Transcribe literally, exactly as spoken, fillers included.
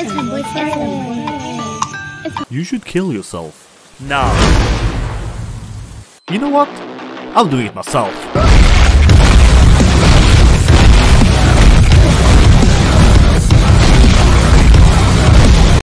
It's my boyfriend. You should kill yourself. Now. You know what? I'll do it myself.